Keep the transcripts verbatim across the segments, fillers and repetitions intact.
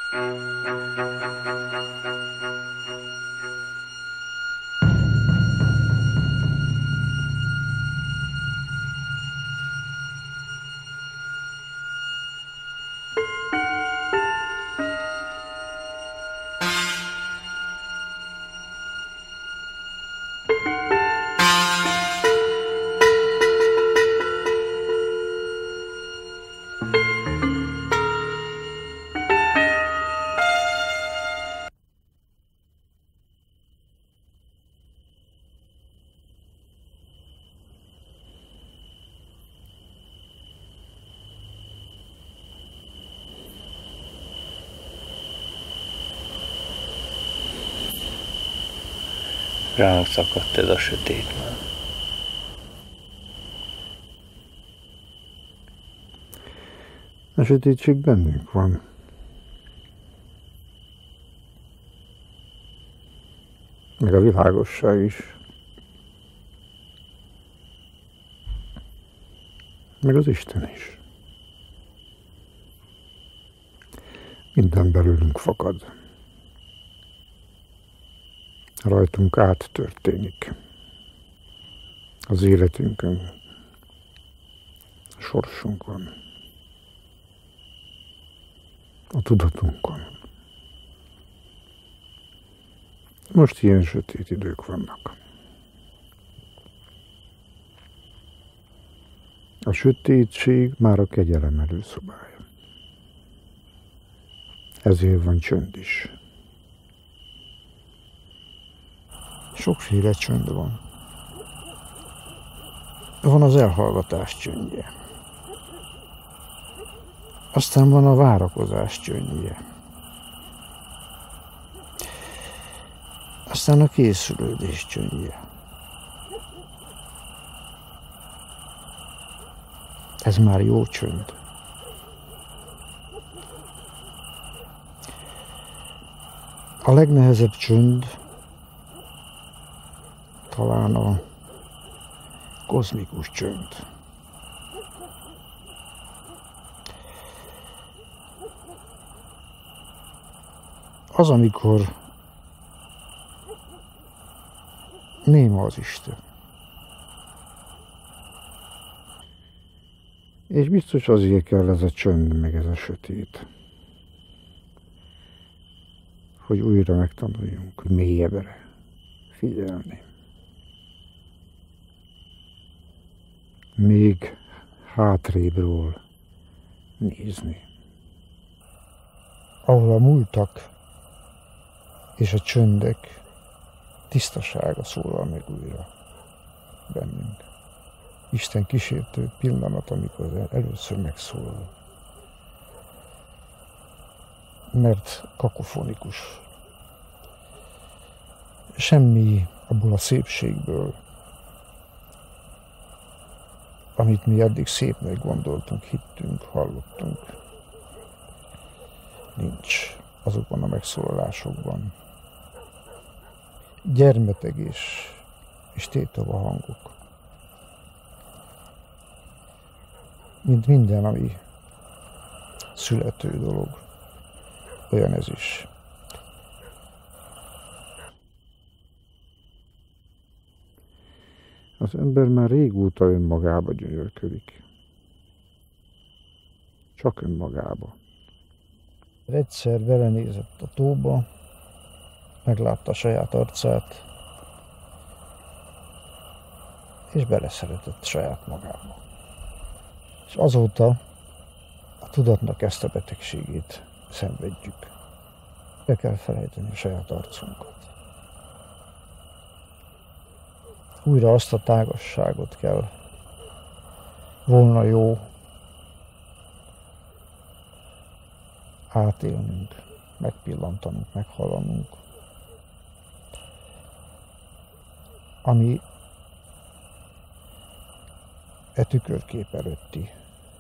Ránk szakadt ez a sötét már. A sötétség bennünk van. Meg a világosság is. Meg az Isten is. Minden belőlünk fakad. Rajtunk át történik. Az életünkön sorsunkon. A tudatunkon. Most ilyen sötét idők vannak. A sötétség már a kegyelem előszobája. Ezért van csönd is. Sokféle csönd van. Van az elhallgatás csöndje. Aztán van a várakozás csöndje. Aztán a készülődés csöndje. Ez már jó csönd. A legnehezebb csönd talán a kozmikus csönd. Az, amikor néma az Isten. És biztos azért kell ez a csönd, meg ez a sötét, hogy újra megtanuljunk mélyebbre figyelni. Még hátrébről nézni. Ahol a múltak és a csöndek tisztasága szólal meg újra bennünk. Isten kísértő pillanat, amikor először megszólal. Mert kakofonikus. Semmi abból a szépségből, amit mi eddig szépnek gondoltunk, hittünk, hallottunk, nincs azokban a megszólalásokban. Gyermetegés és tétova hangok. Mint minden, ami születő dolog, olyan ez is. Az ember már régóta önmagába gyönyörködik. Csak önmagába. Egyszer belenézett a tóba, meglátta a saját arcát, és beleszeretett saját magába. És azóta a tudatnak ezt a betegségét szenvedjük. Be kell felejteni a saját arcunkat. Újra azt a tágasságot kell volna jó átélnünk, megpillantanunk, meghallanunk, ami e tükörkép előtti.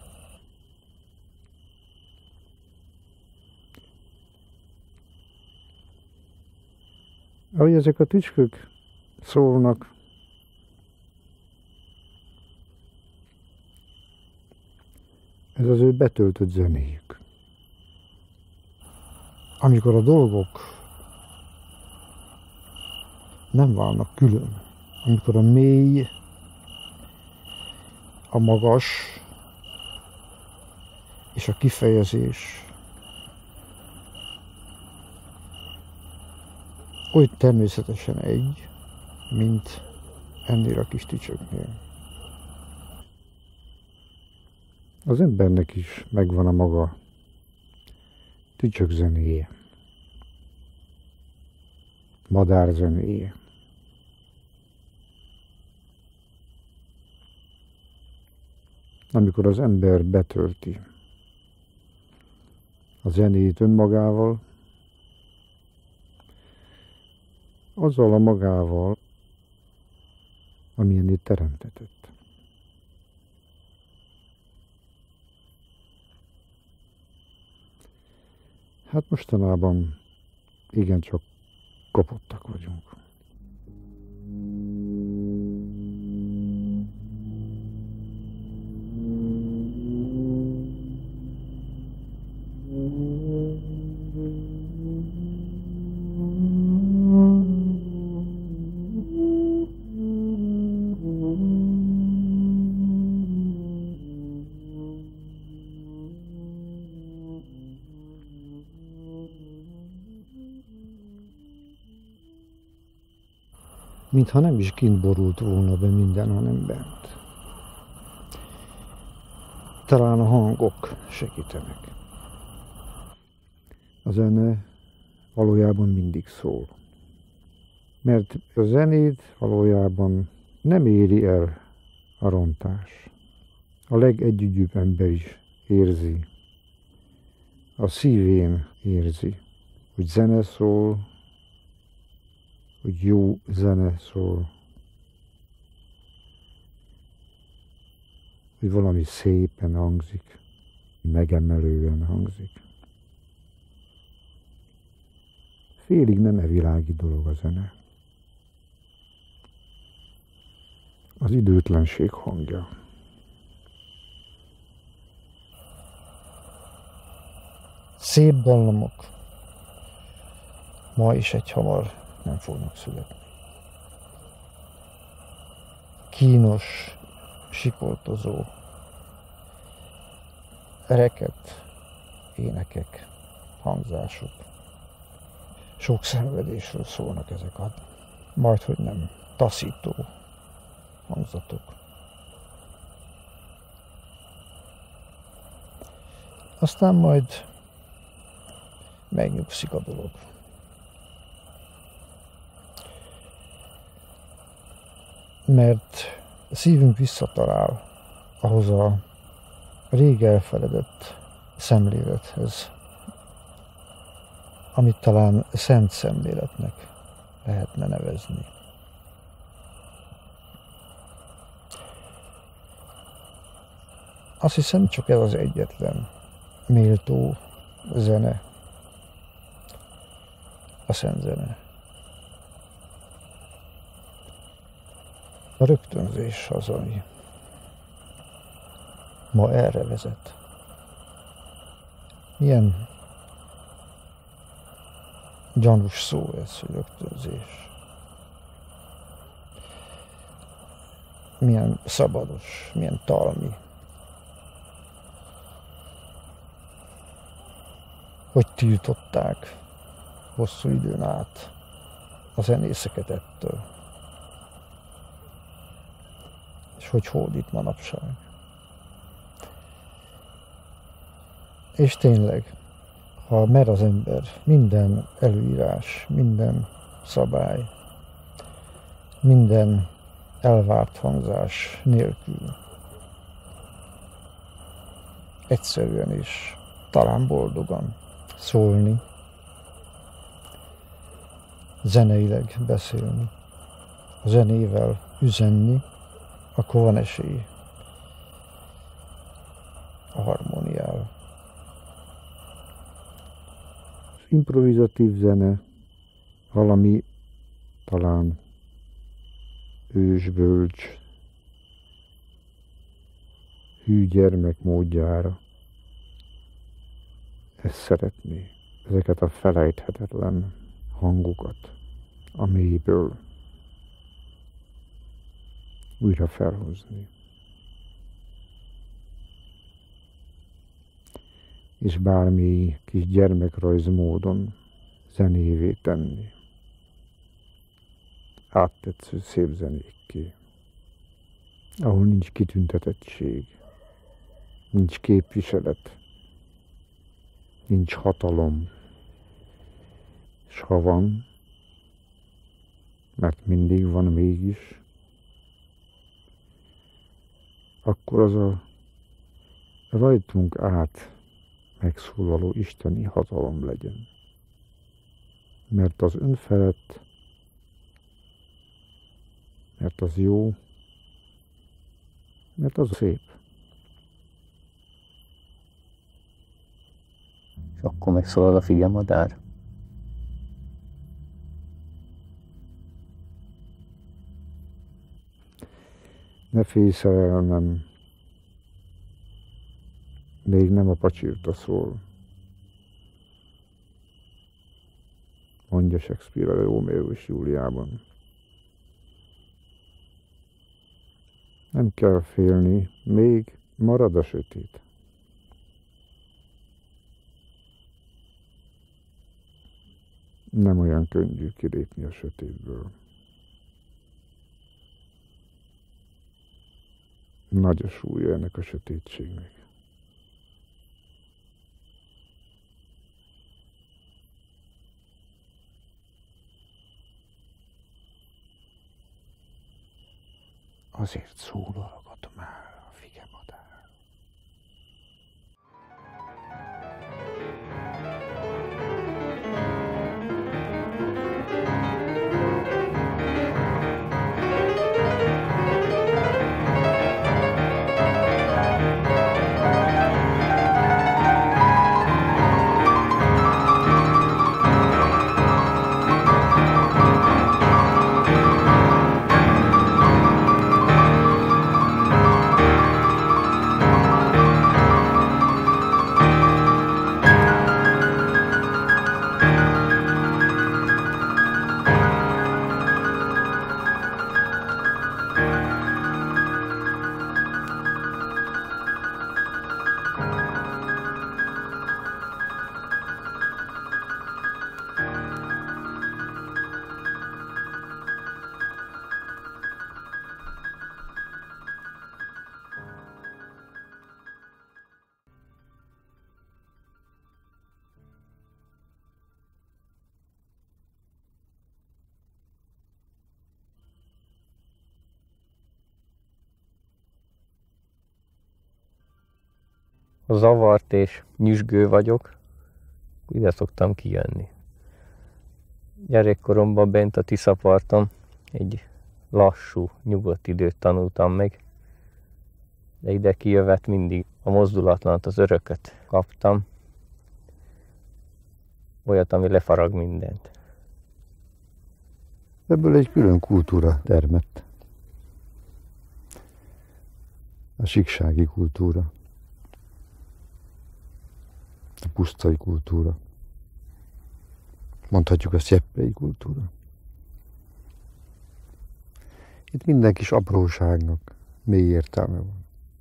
Ahogy ezek a tücskök szólnak, ez az ő betöltött zenéjük. amikor a dolgok nem válnak külön, amikor a mély, a magas és a kifejezés úgy természetesen egy, mint ennél a kis tücsöknél. Az embernek is megvan a maga tücsökzenéje, madárzenéje. Amikor az ember betölti a zenét önmagával, azzal a magával, amilyen itt teremtetett. Hát mostanában igencsak kopottak vagyunk. Mintha nem is kint borult volna be minden, hanem bent. Talán a hangok segítenek. A zene valójában mindig szól. Mert a zenét valójában nem éri el a rontás. A legegyügyűbb ember is érzi, a szívén érzi, hogy zene szól, hogy jó zene szól, hogy valami szépen hangzik, megemelően hangzik. Félig nem e világi dolog a zene. Az időtlenség hangja. Szép dallamok ma is egyhamar nem fognak születni. Kínos, sikoltozó, reket énekek, hangzások. Sok szenvedésről szólnak ezek a majdhogy nem taszító hangzatok. Aztán majd megnyugszik a dolog. Mert a szívünk visszatalál ahhoz a rég elfeledett szemlélethez, amit talán szent szemléletnek lehetne nevezni. Azt hiszem, csak ez az egyetlen méltó zene, a szent zene. A rögtönzés az, ami ma erre vezet. Milyen gyanús szó ez, hogy rögtönzés. Milyen szabados, milyen talmi. Hogy tiltották hosszú időn át a zenészeket ettől. És hogy hódít manapság. És tényleg, ha mer az ember minden előírás, minden szabály, minden elvárt hangzás nélkül egyszerűen és talán boldogan szólni, zeneileg beszélni, a zenével üzenni, akkor van esély a harmóniára. Az improvizatív zene valami talán ősbölcs, hű gyermek módjára ezt szeretné ezeket a felejthetetlen hangokat a mélyből újra felhozni. És bármi kis gyermekrajz módon zenévé tenni. Áttetsző szép zenékké, ahol nincs kitüntetettség, nincs képviselet, nincs hatalom, és ha van, mert mindig van mégis, akkor az a rajtunk át megszólaló isteni hatalom legyen. Mert az önfelett, mert az jó, mert az szép. És akkor megszólal a figyelmadár. Ne félj, szerelmem, még nem a pacsirta szól, mondja Shakespeare a Rómeó és Júliában. Nem kell félni, még marad a sötét. Nem olyan könnyű kilépni a sötétből. Nagy a súlya ennek a sötétségnek. Azért szólalgat már a figyelmadár. Zavart és nyüzsgő vagyok, ide szoktam kijönni. Gyerekkoromban bent a Tiszaparton egy lassú, nyugodt időt tanultam meg, de ide kijövet mindig a mozdulatlanat, az örököt kaptam, olyat, ami lefarag mindent. Ebből egy külön kultúra termett. A síksági kultúra. A pusztai kultúra. Mondhatjuk a sztyeppei kultúra. Itt minden kis apróságnak mély értelme van.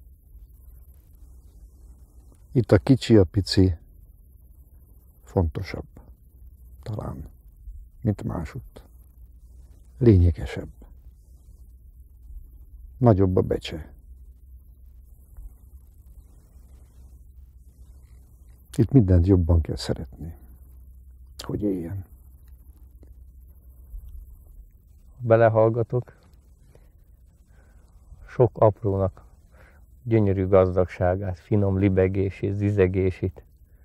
Itt a kicsi, a pici fontosabb, talán, mint másutt. Lényegesebb. Nagyobb a becse. Itt mindent jobban kell szeretni, hogy éljen. Belehallgatok, sok aprónak gyönyörű gazdagságát, finom libegését, zizegését,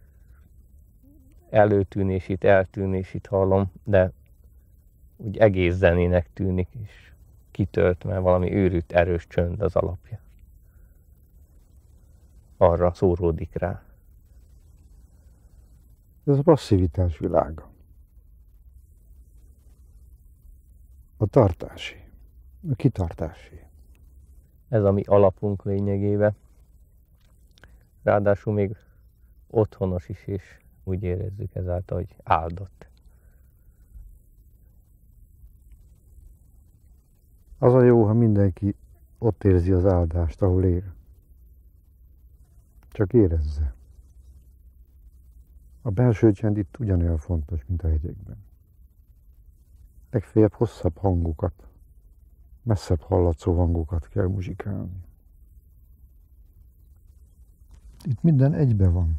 előtűnését, eltűnését hallom, de úgy egész zenének tűnik, és kitölt, mert valami őrült erős csönd az alapja. Arra szóródik rá. Ez a passzivitás világa. A tartási, a kitartási. Ez a mi alapunk lényegében. Ráadásul még otthonos is, és úgy érezzük ezáltal, hogy áldott. Az a jó, ha mindenki ott érzi az áldást, ahol él. Csak érezze. A belső csend itt ugyanolyan fontos, mint a hegyekben. Legfeljebb hosszabb hangokat, messzebb hallatszó hangokat kell muzsikálni. Itt minden egybe van.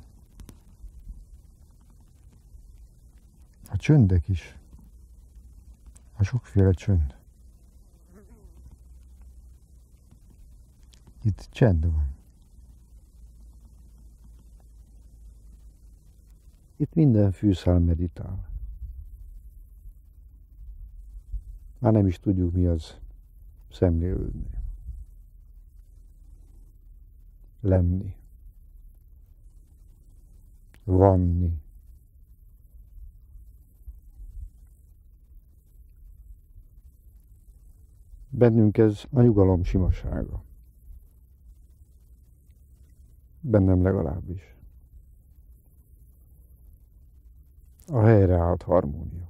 A csöndek is. A sokféle csönd. Itt csend van. Itt minden fűszál meditál. Már nem is tudjuk, mi az szemlélődni. Lenni. Vanni. Bennünk ez a nyugalom simasága. Bennem legalábbis. A helyreállt harmónia,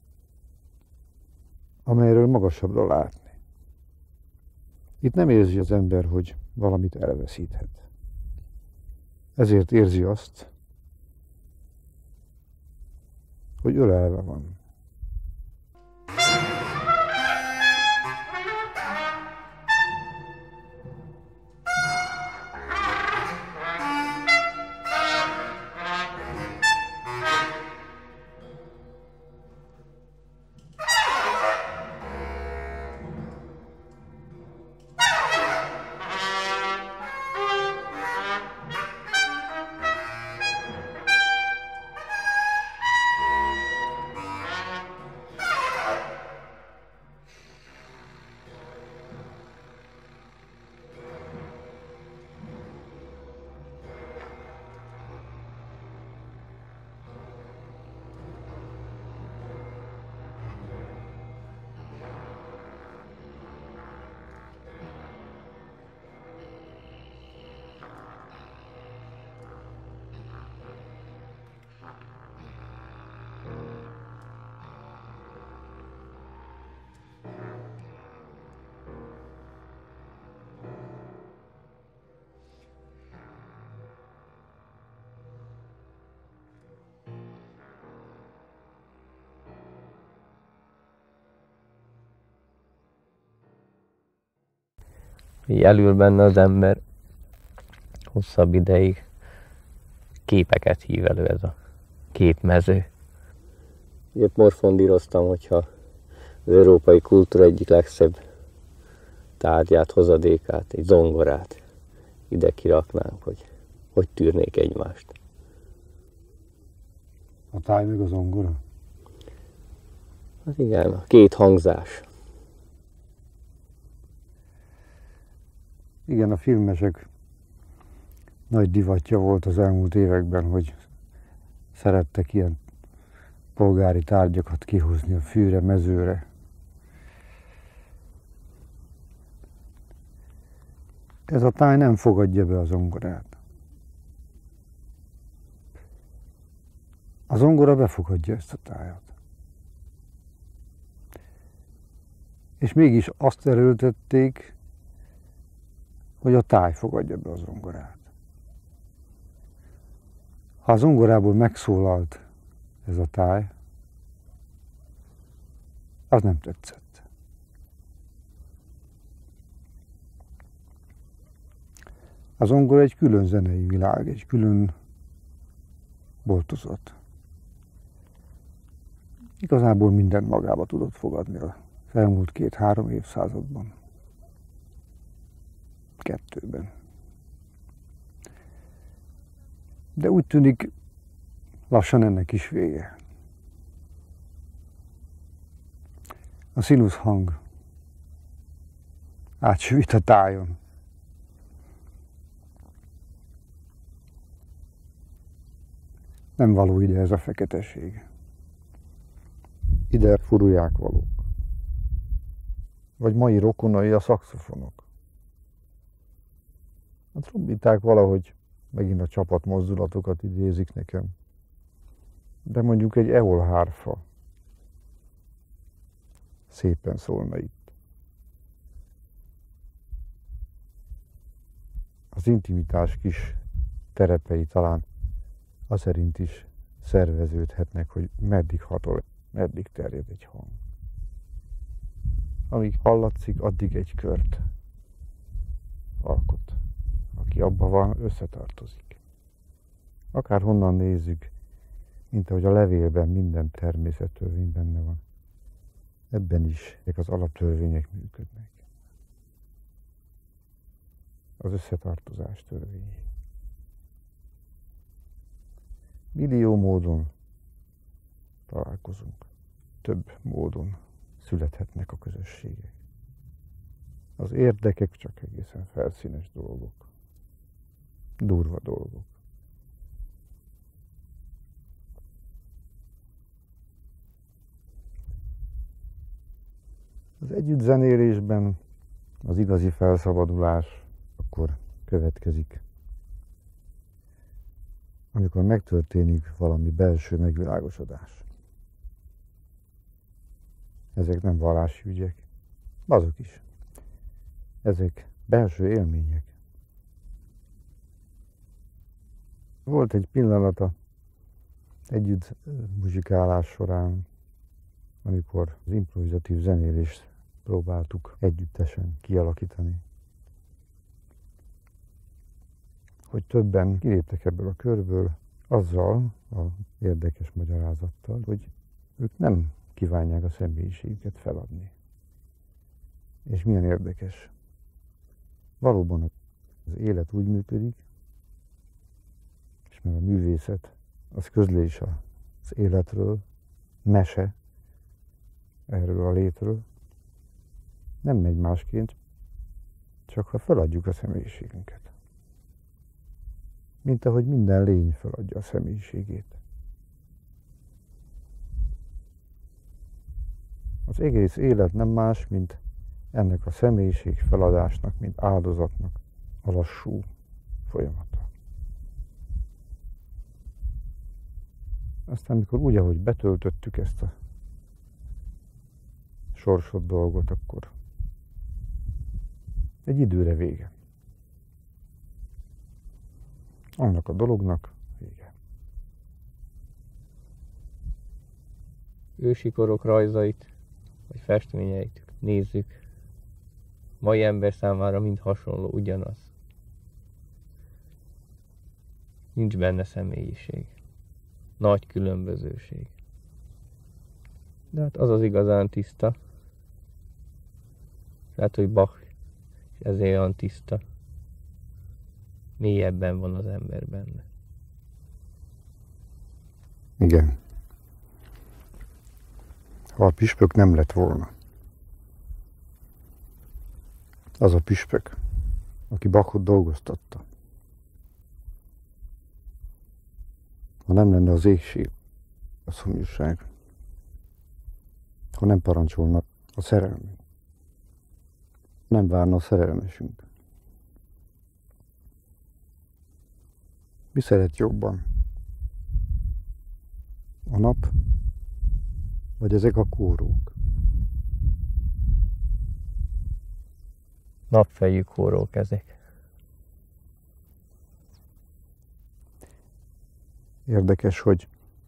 amelyről magasabbra látni. Itt nem érzi az ember, hogy valamit elveszíthet. Ezért érzi azt, hogy ölelve van. Így elül benne az ember, hosszabb ideig képeket hív elő ez a képmező. Épp morfondíroztam, hogyha az európai kultúra egyik legszebb tárgyát, hozadékát, egy zongorát ide kiraknánk, hogy hogy tűrnék egymást. A táj meg a zongora? Hát igen, a két hangzás. Igen, a filmesek nagy divatja volt az elmúlt években, hogy szerettek ilyen polgári tárgyakat kihozni a fűre, mezőre. Ez a táj nem fogadja be a zongorát. A zongora befogadja ezt a tájat. És mégis azt erőltették, hogy a táj fogadja be a zongorát. Ha a zongorából megszólalt ez a táj, az nem tetszett. A zongora egy külön zenei világ, egy külön boltozat. Igazából mindent magába tudott fogadni az elmúlt két-három évszázadban. Kettőben. De úgy tűnik, lassan ennek is vége. A színusz hang átsüvít a tájon. Nem való ide ez a feketeség. Ide furulják valók. Vagy mai rokonai a szaxofonok. A trombiták valahogy megint a csapatmozdulatokat idézik nekem. de mondjuk egy eolhárfa szépen szólna itt. Az intimitás kis terepei talán az szerint is szerveződhetnek, hogy meddig hatol, meddig terjed egy hang. Amíg hallatszik, addig egy kört alkot. Aki abban van, összetartozik. Akárhonnan nézzük, mint ahogy a levélben minden természettörvény benne van. Ebben is ezek az alaptörvények működnek. Az összetartozás törvényei. Millió módon találkozunk. Több módon születhetnek a közösségek. Az érdekek csak egészen felszínes dolgok. Durva dolgok. Az együttzenélésben az igazi felszabadulás akkor következik, amikor megtörténik valami belső megvilágosodás. Ezek nem vallási ügyek, azok is. Ezek belső élmények. Volt egy pillanata együtt muzsikálás során, amikor az improvizatív zenélést próbáltuk együttesen kialakítani. Hogy többen kiléptek ebből a körből azzal az érdekes magyarázattal, hogy ők nem kívánják a személyiségüket feladni. És milyen érdekes. Valóban az élet úgy működik, és mert a művészet az közlés az életről, mese erről a létről, nem megy másként, csak ha feladjuk a személyiségünket. Mint ahogy minden lény feladja a személyiségét. Az egész élet nem más, mint ennek a személyiség feladásnak, mint áldozatnak a lassú folyamata. Aztán, amikor úgy, ahogy betöltöttük ezt a sorsot dolgot, akkor egy időre vége. Annak a dolognak vége. Ősikorok rajzait, vagy festményeit nézzük, mai ember számára mind hasonló, ugyanaz. Nincs benne személyiség. Nagy különbözőség. De hát az az igazán tiszta. Lehet, hogy Bach és ezért olyan tiszta. Mélyebben van az ember benne. Igen. Ha a püspök nem lett volna, az a püspök, aki Bachot dolgoztatta, ha nem lenne az éhség, a szomjúság, ha nem parancsolna a szerelmünk, nem várna a szerelmesünk. Mi szeret jobban? A nap, vagy ezek a kórók? Napfejű kórók ezek. Érdekes, hogy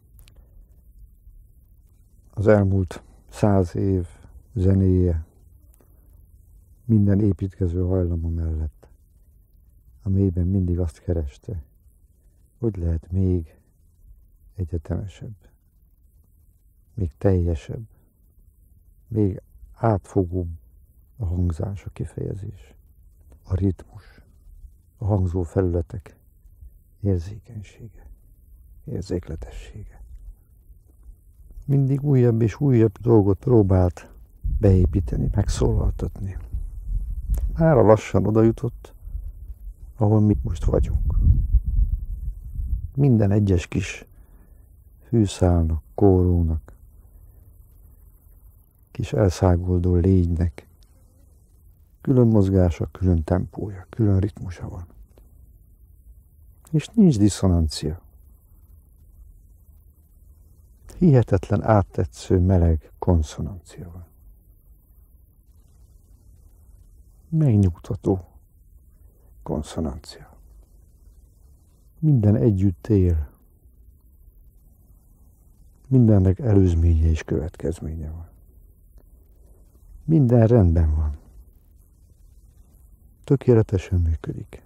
az elmúlt száz év zenéje minden építkező hajlama mellett a mélyben mindig azt kereste, hogy lehet még egyetemesebb, még teljesebb, még átfogóbb a hangzás, a kifejezés, a ritmus, a hangzó felületek érzékenysége, érzékletessége. Mindig újabb és újabb dolgot próbált beépíteni, megszólaltatni. Mára lassan oda jutott, ahol mi most vagyunk. Minden egyes kis fűszálnak, kórónak, kis elszágoldó lénynek külön mozgása, külön tempója, külön ritmusa van. És nincs diszonancia. hihetetlen áttetsző meleg konszonancia van. Megnyugtató konszonancia. Minden együtt él. Mindennek előzménye és következménye van. Minden rendben van. Tökéletesen működik.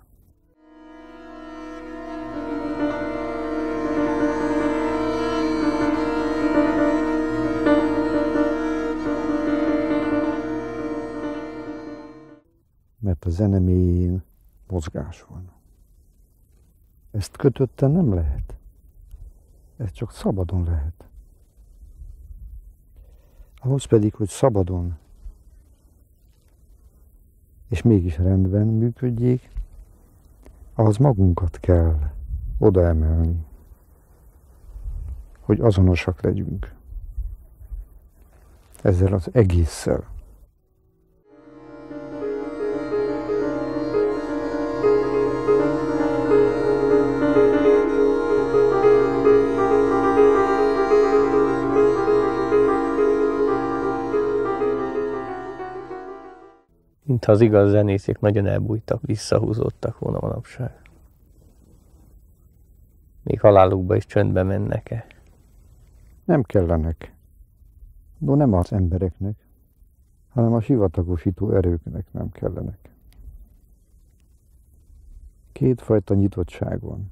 Mert a zene mélyén mozgás van. Ezt kötötten nem lehet. Ez csak szabadon lehet. Ahhoz pedig, hogy szabadon és mégis rendben működjék, ahhoz magunkat kell odaemelni, hogy azonosak legyünk ezzel az egésszel. Mintha az igaz zenészek nagyon elbújtak, visszahúzódtak volna manapság. Még halálukba is csöndbe mennek-e? Nem kellenek. No, nem az embereknek, hanem a sivatagosító erőknek nem kellenek. Kétfajta nyitottság van.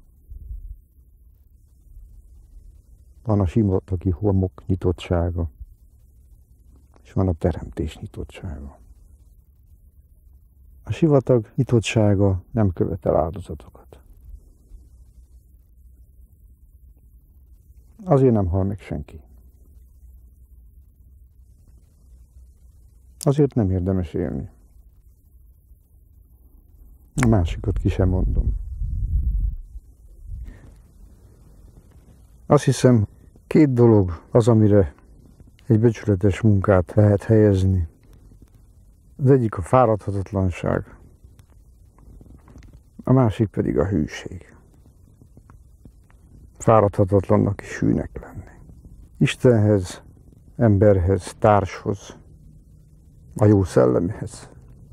Van a sivatagi homok nyitottsága, és van a teremtés nyitottsága. A sivatag nyitottsága nem követel áldozatokat. Azért nem hal meg senki. Azért nem érdemes élni. A másikat ki sem mondom. Azt hiszem, két dolog az, amire egy becsületes munkát lehet helyezni. Az egyik a fáradhatatlanság, a másik pedig a hűség. Fáradhatatlannak és hűnek lenni. Istenhez, emberhez, társhoz, a jó szellemhez.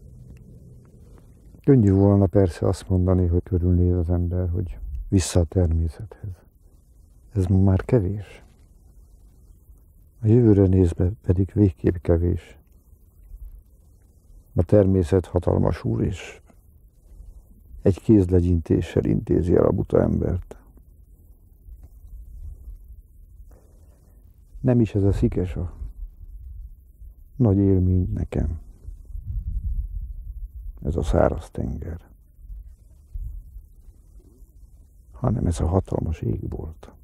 Könnyű volna persze azt mondani, hogy körülnéz az ember, hogy vissza a természethez. Ez már kevés. A jövőre nézve pedig végképp kevés. A természet hatalmas úr, és egy kézlegyintéssel intézi el a buta embert. Nem is ez a szikes a nagy élmény nekem. Ez a száraz tenger. Hanem ez a hatalmas égbolt.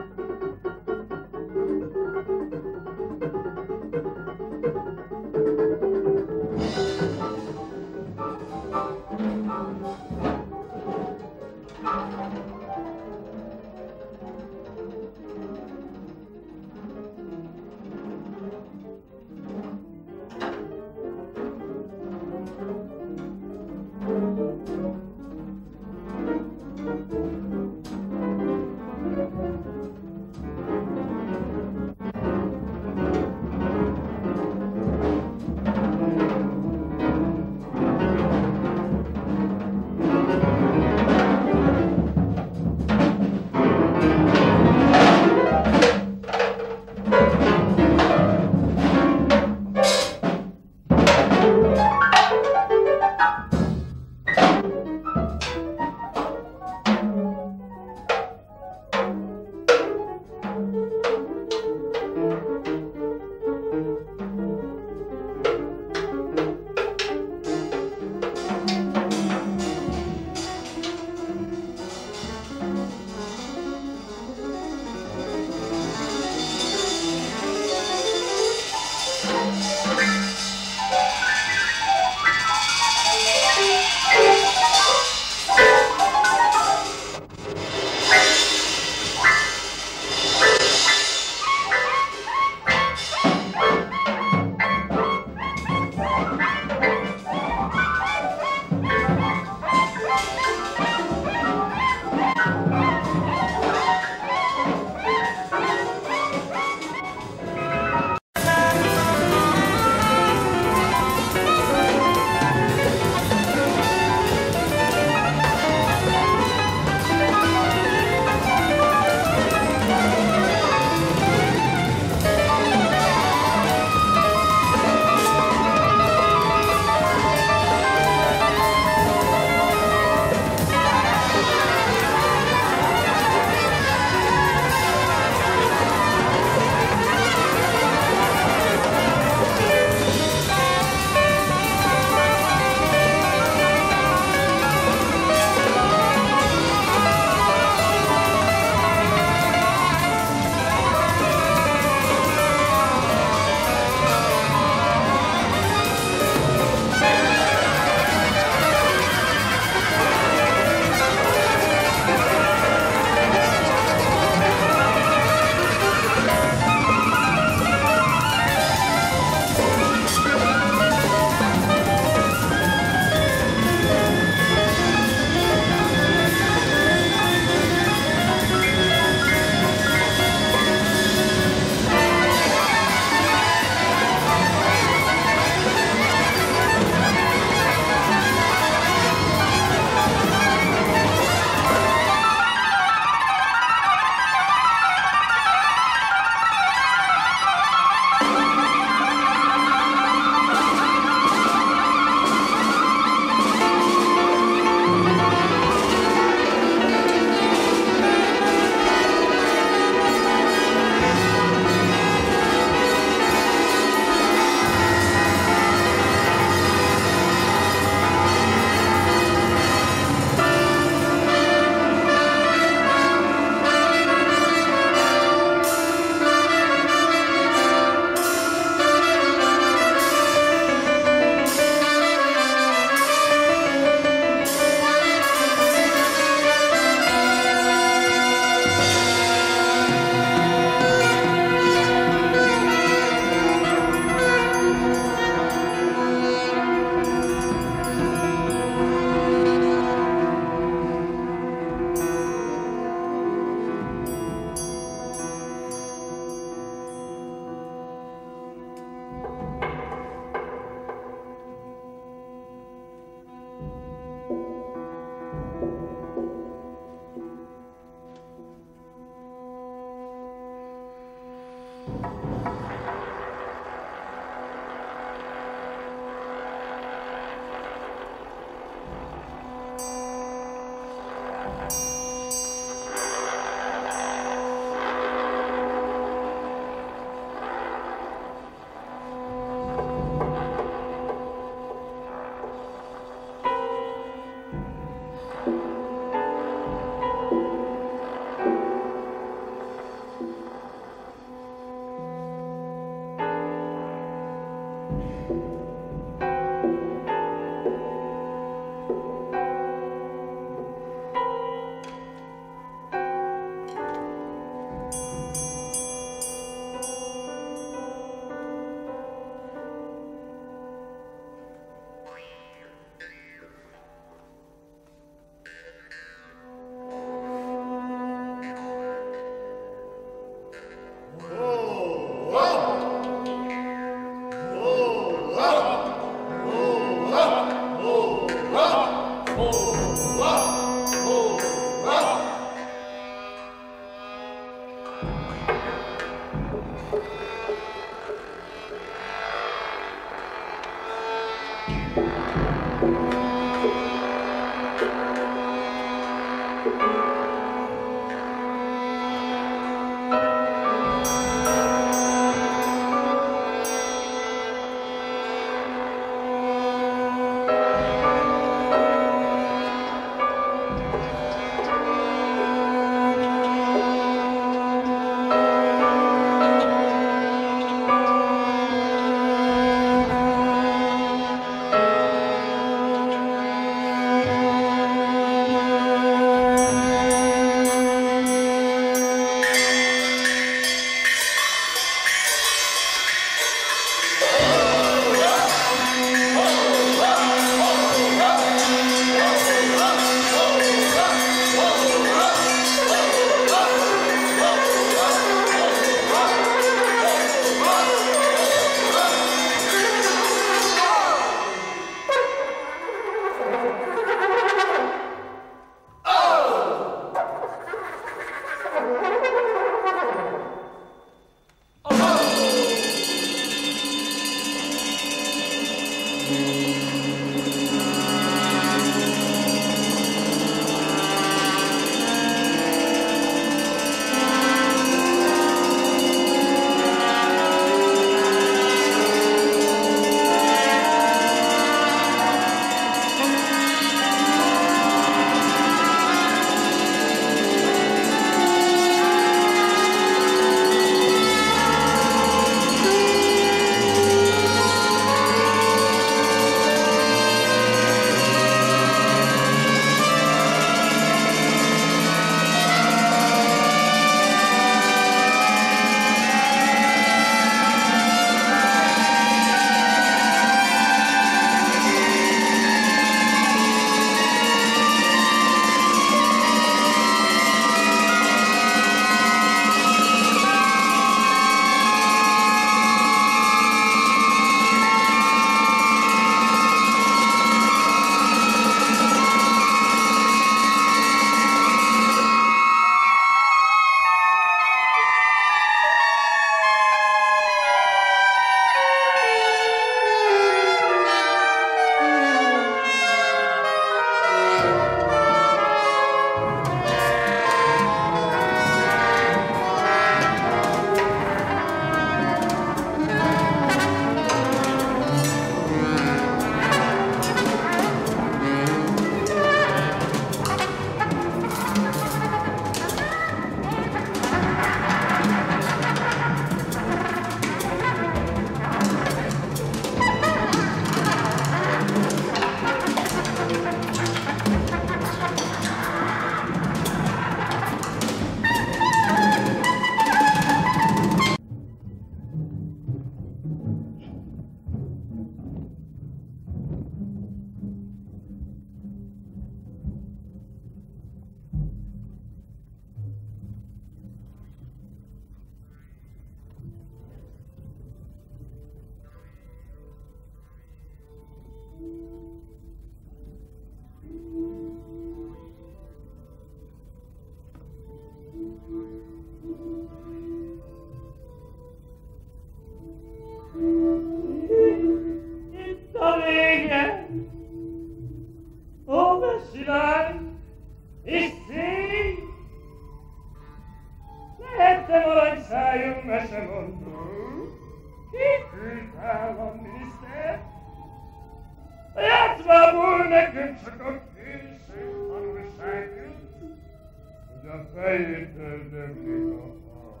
Jöttem aranyszájú mesemondó, ki küldte a miniszter? A játszmából nekünk csak a késő tanulság jut, hogy a fejétől döglik a hal.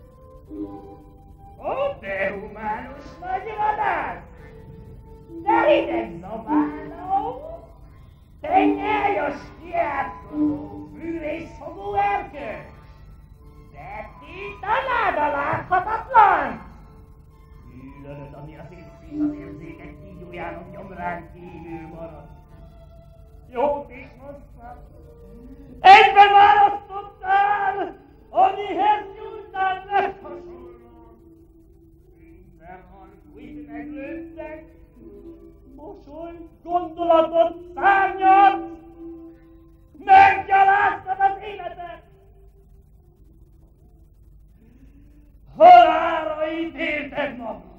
Ó, te humánus nagy vadász! De hideg zabáló! Te nyájas kiátkozó, fűrészfogó erkölcs! De ti tanád a láthatatlan! Gyűlölöd, ami az érzés az érzékek kígyójának nyomrán kívül marad. Jót és rosszat! Egyben választottál, amihez nyújtál meghasonlóan. Minden halkújt meglőttek, mosoly, gondolatot, szárnyat, meggyaláztad az életet! Halálra ítélted magad!